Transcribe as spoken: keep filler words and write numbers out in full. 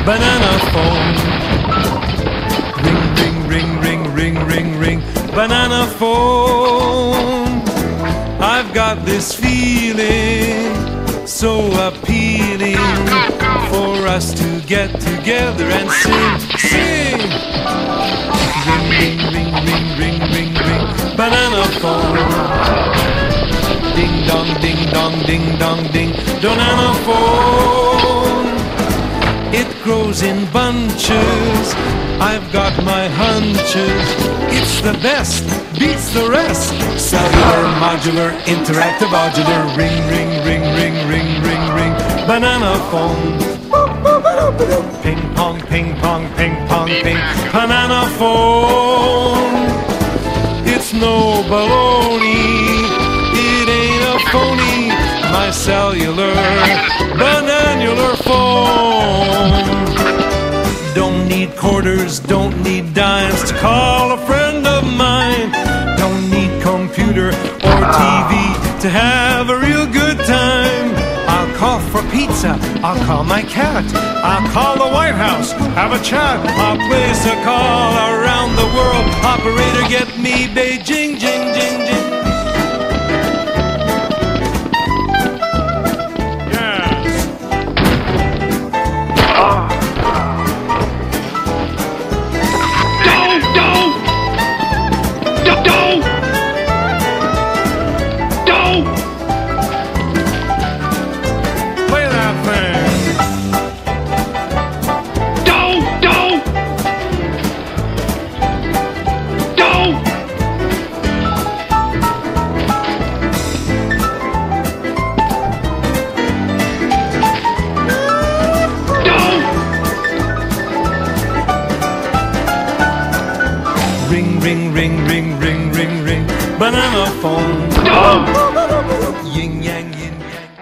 banana phone. Ring, ring, ring, ring, ring, ring, ring, banana phone. I've got this feeling so appealing for us to get together and sing, sing. Ring, ring, ring, ring, ring, ring, ring, banana phone. Ding dong, ding dong, ding dong, ding, banana phone. It grows in bunches, I've got my hunches. It's the best, beats the rest. Cellular, modular, interactive, modular. Ring, ring, ring, ring, ring, ring, ring, banana phone. Ping pong, ping pong, ping pong, ping, banana phone. It's no baloney, it ain't a phony. My cellular, bananular phone. Don't need quarters, don't need dimes to call a friend of mine. Don't need computer or T V to have a real good time. I'll call for pizza, I'll call my cat, I'll call the White House, have a chat. I'll place a call around the world. Operator, get me Beijing, jing, jing, jing. Ring, ring, ring, ring, ring, ring, ring, banana phone. Yin yang.